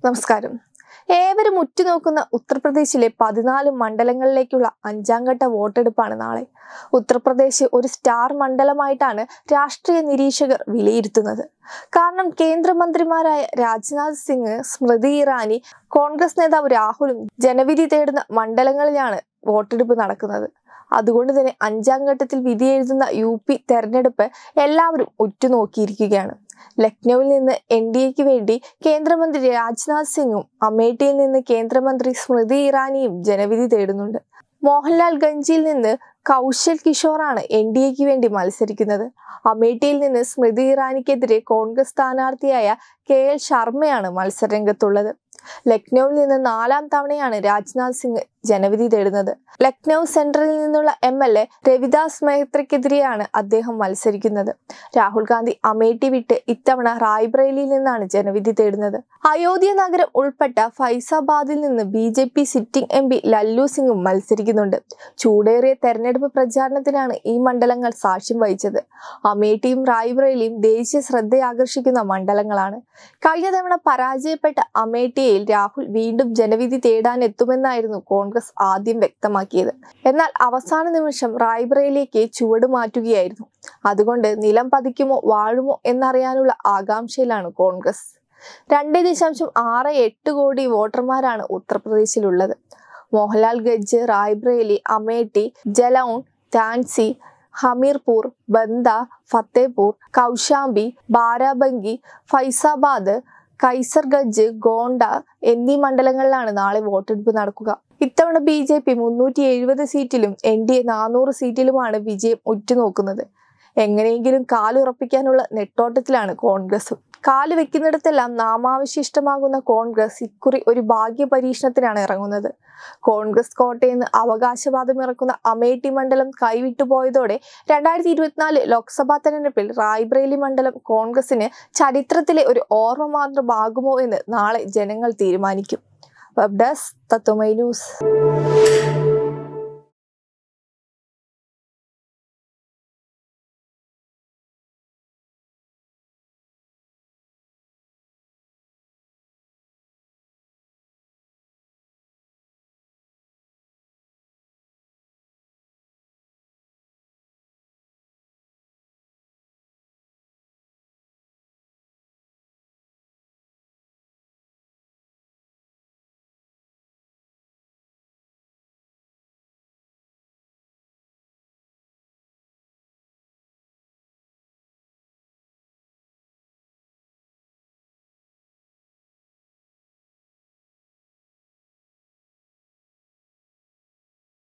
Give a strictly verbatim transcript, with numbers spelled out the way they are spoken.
നമസ്കാരം. ഏവരും ഉറ്റുനോക്കുന്ന ഉത്തർപ്രദേശിലെ പതിനാല് മണ്ഡലങ്ങളിലേക്കുള്ള അഞ്ചാം ഘട്ട വോട്ടെടുപ്പാണ് നാളെ. ഉത്തർപ്രദേശ് ഒരു സ്റ്റാർ മണ്ഡലമായിട്ടാണ് രാഷ്ട്രീയ നിരീക്ഷകർ വിലയിരുത്തുന്നത്. കാരണം കേന്ദ്രമന്ത്രിമാരായ രാജ്നാഥ് സിംഗ്, സ്മൃതി ഇറാനി, കോൺഗ്രസ് നേതാവ് രാഹുലും ജനവിധി തേടുന്ന മണ്ഡലങ്ങളിലാണ് വോട്ടെടുപ്പ് നടക്കുന്നത്. അതുകൊണ്ട് തന്നെ അഞ്ചാം ഘട്ടത്തിൽ വിധി എഴുതുന്ന യു പി തെരഞ്ഞെടുപ്പ് എല്ലാവരും ഉറ്റുനോക്കിയിരിക്കുകയാണ്. ലക്നൌവിൽ നിന്ന് എൻ ഡി എക്ക് വേണ്ടി കേന്ദ്രമന്ത്രി രാജ്നാഥ് സിംഗും അമേഠിയിൽ നിന്ന് കേന്ദ്രമന്ത്രി സ്മൃതി ഇറാനിയും ജനവിധി തേടുന്നുണ്ട്. മോഹൻലാൽ ഗഞ്ചിയിൽ നിന്ന് കൗശൽ കിഷോറാണ് എൻ ഡി എക്ക് വേണ്ടി മത്സരിക്കുന്നത്. അമേഠിയിൽ നിന്ന് സ്മൃതി ഇറാനിക്കെതിരെ കോൺഗ്രസ് സ്ഥാനാർത്ഥിയായ കെ എൽ ശർമ്മയാണ് മത്സരരംഗത്തുള്ളത്. ലക്നൌവിൽ നിന്ന് നാലാം തവണയാണ് രാജ്നാഥ് സിംഗ് ജനവിധി തേടുന്നത്. ലക്നൌ സെൻട്രലിൽ നിന്നുള്ള എം എൽ എ രവിദാസ് മെഹ്ത്രയ്ക്കെതിരെയാണ് അദ്ദേഹം മത്സരിക്കുന്നത്. രാഹുൽ ഗാന്ധി അമേഠി വിട്ട് ഇത്തവണ റായ്ബറേലിയിൽ നിന്നാണ് ജനവിധി തേടുന്നത്. അയോധ്യ നഗരം ഉൾപ്പെട്ട ഫൈസാബാദിൽ നിന്ന് B J P sitting M P Lallu സിംഗും മത്സരിക്കുന്നുണ്ട്. ചൂടേറിയ തെരഞ്ഞെടുപ്പ് പ്രചാരണത്തിനാണ് ഈ മണ്ഡലങ്ങൾ സാക്ഷ്യം വഹിച്ചത്. അമേഠിയും റായ്ബറേലിയും ദേശീയ ശ്രദ്ധയാകർഷിക്കുന്ന മണ്ഡലങ്ങളാണ്. കഴിഞ്ഞ തവണ പരാജയപ്പെട്ട അമേഠിയിൽ രാഹുൽ വീണ്ടും ജനവിധി തേടാനെത്തുമെന്നായിരുന്നു കോൺഗ്രസ് ആദ്യം വ്യക്തമാക്കിയത്. എന്നാൽ അവസാന നിമിഷം റായ്ബറേലിയിലേക്ക് ചുവട് മാറ്റുകയായിരുന്നു. അതുകൊണ്ട് നിലം പതിക്കുമോ വാഴുമോ എന്നറിയാനുള്ള ആകാംക്ഷയിലാണ് കോൺഗ്രസ്. രണ്ട് ദശാംശം ആറ് എട്ട് കോടി വോട്ടർമാരാണ് ഉത്തർപ്രദേശിലുള്ളത്. മോഹൻലാൽ ഗഞ്ച്, റായ്ബറേലി, അമേഠി, ജലൗൻ, ഝാൻസി, ഹമീർപൂർ, ബന്ദ, ഫത്തേപൂർ, കൗശാംബി, ബാരാബങ്കി, ഫൈസാബാദ്, കൈസർഗഞ്ച്, ഗോണ്ട എന്നീ മണ്ഡലങ്ങളിലാണ് നാളെ വോട്ടെടുപ്പ് നടക്കുക. ഇത്തവണ ബി ജെ പി മുന്നൂറ്റി എഴുപത് സീറ്റിലും എൻ ഡി എ നാനൂറ് സീറ്റിലുമാണ് വിജയം ഉറ്റുനോക്കുന്നത്. എങ്ങനെയെങ്കിലും കാലുറപ്പിക്കാനുള്ള നെട്ടോട്ടത്തിലാണ് കോൺഗ്രസും. കാല് വെക്കുന്നിടത്തെല്ലാം നാമാവശിഷ്ടമാകുന്ന കോൺഗ്രസ് ഇക്കുറി ഒരു ഭാഗ്യ പരീക്ഷണത്തിനാണ് ഇറങ്ങുന്നത്. കോൺഗ്രസ് കോട്ടയെന്ന് അവകാശവാദം ഇറക്കുന്ന അമേഠി മണ്ഡലം കൈവിട്ടുപോയതോടെ രണ്ടായിരത്തി ഇരുപത്തിനാല് ലോക്സഭാ തെരഞ്ഞെടുപ്പിൽ റായ്ബറേലി മണ്ഡലം കോൺഗ്രസിന് ചരിത്രത്തിലെ ഒരു ഓർമ്മ മാത്രമാകുമോ എന്ന് നാളെ ജനങ്ങൾ തീരുമാനിക്കും. Web desk Tatwamayi news.